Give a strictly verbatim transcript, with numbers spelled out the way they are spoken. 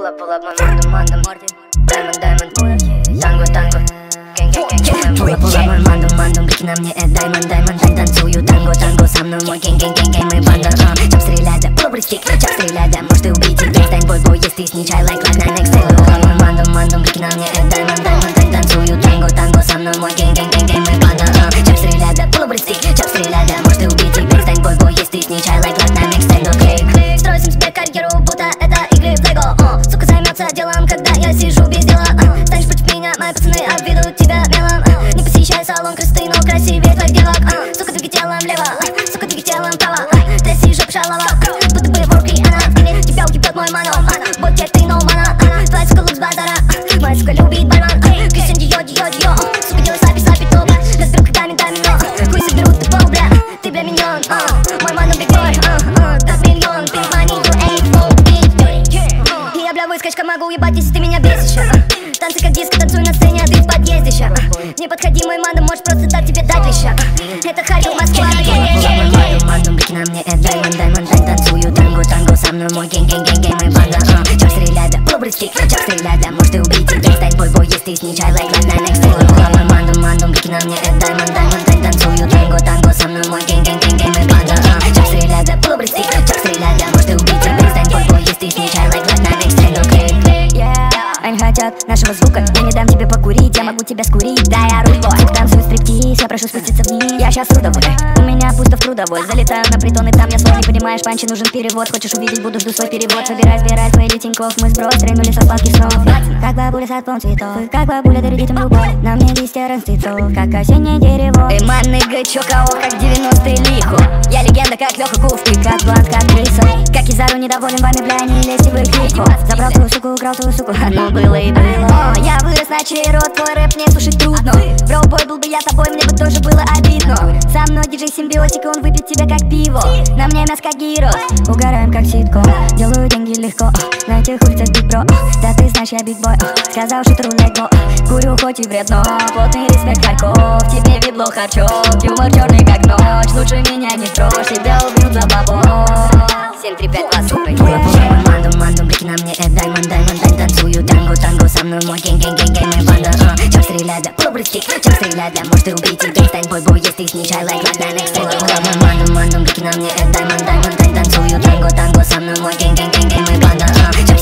up, pull up, my mandum, mandum. Diamond, diamond, танго, танго. Gang, gang, gang, gang. Pull up, pull up, мой мандум, мандум. Блики на мне, это diamond, diamond. Тань танцую, танго, танго. Со мной мой gang, gang, gang, gang. Мы банда, а. Чап стреляй, да, пробуй стик. Чап стреляй, да, может ты убить их. Стань бой, бой, если с ней чай, like, like, на next day. Мой мандум, мандум. Блики на мне, это diamond, diamond. Тань танцую, танго, танго. Со мной мой gang, gang, gang, gang. Мы банда, а. Чап стреляй, да, пробуй стик. Чап стреляй, да, может ты убить их. Стань бой, бой, если с ней чай, like, like, на next day. Okay. Строю сам себе карьеру, будто это игры в Лего. uh. Сука займется делом, когда я сижу без дела. uh. Станешь против меня, мои пацаны обведут тебя мелом. uh. Не посещай салон красоты, но красивее твоих девок. uh. Сука, двигай телом влево, uh. сука, двигай телом вправо. uh. Тряси жопу шалова, uh. будто бы ворки, она в скине. Тебя уебет мой мано, uh. вот ты no мана. uh. Твоя сука лук с базара, uh. моя сука любит бармен. uh. Кристиан Дио, Дио, Дио, uh. сука, делай слапи, слапи, топ. Разберу когда домино, uh. хуй соберут, ты пол, бля. uh. Ты, бля, миньон, uh. мой мано бигбой, uh. uh. так миллион, pink money, you ain't full bitch. И я, бля, выскочка, могу уебать, если ты меня бесишь. uh. Танцы как диско, танцуй на сцене, а ты в подъезде ща. uh. Не подходи, мой мандум, может просто дать тебе дать леща. uh. Это Харьков, Москва. Мой мандум, мандум, блики на мне, это diamond, diamond. Тань танцую, танго, танго. Со мной мой гэнг, гэнг, гэнг, гэнг, мы банда. uh. Чап стреляй, да, пробуй стик. Чап стреляй, да, может ты убить их. Стань бой, бой, если с ней чай, like, like, на next day. Мой мандум, мандум, блики на мне, это diamond, diamond. Тань танцую, танго, танго. Со мной мой гэнг, гэнг, гэнг, гэнг, мы банда. uh. Чап стреляй, да, пробуй стик. Чап стреляй, да, может ты убить их. Стань бой, бой, если с ней чай, like, like, на next day. Они хотят нашего звука, я не дам тебе покурить, я могу тебя скурить, да я руль бой. Танцую стриптиз, я прошу спуститься вниз, я щас трудовой. У меня пусто в трудовой, залетаю на притон и там я свой, не понимаешь, панчи нужен перевод. Хочешь увидеть, буду, жду свой перевод. Собирай, сбирай свои Тинькофф, мы сброс, трянули со свалки снов. Как бабуля с отпом цветов, как бабуля дарит детям любовь. На мне листья расцветов, как осеннее дерево. Эй, ман, ныга, чё, кого, как девяностые лихо. Я легенда, как Лёха Куф, ты как Блант, как Лиса. Как Кизару недоволен вами, бля, не лезьте в их лихо. Забрал твою суку, украл твою суку, оно было и было. О, я вырос на черед, твой рэп мне слушать трудно. Бро-бой, был бы я тобой, мне бы тоже было обидно. Со мной диджей симбиотик, он выпьет тебя как пиво. На мне мясо как гирос, угораем как ситко. Делаю деньги легко, на этих улицах биг бро. Да ты знаешь, я биг-бой, сказал, что тру лего. Курю хоть и вредно, плотный респект Харьков. Тебе вибло харчок, юмор черный как ночь. Лучше меня не трожь, тебя убьют за бабок. семь три пять два, сука, yeah. Мандум, мандум, блики на мне, это diamond, diamond. Тань танцую, танго, танго. Со мной мой гэнг, гэнг, гэнг, гэнг, мы банда. uh. Чап стреляй, да, пробуй стик. Чап стреляй, да, может ты убить их. Стань бой, бой, если с ней чай, like, like, на next day. Мой мандум, мандум, блики на мне, это diamond, diamond. Тань танцую, танго, танго. Со мной мой гэнг, гэнг, гэнг, гэнг, мы банда. uh.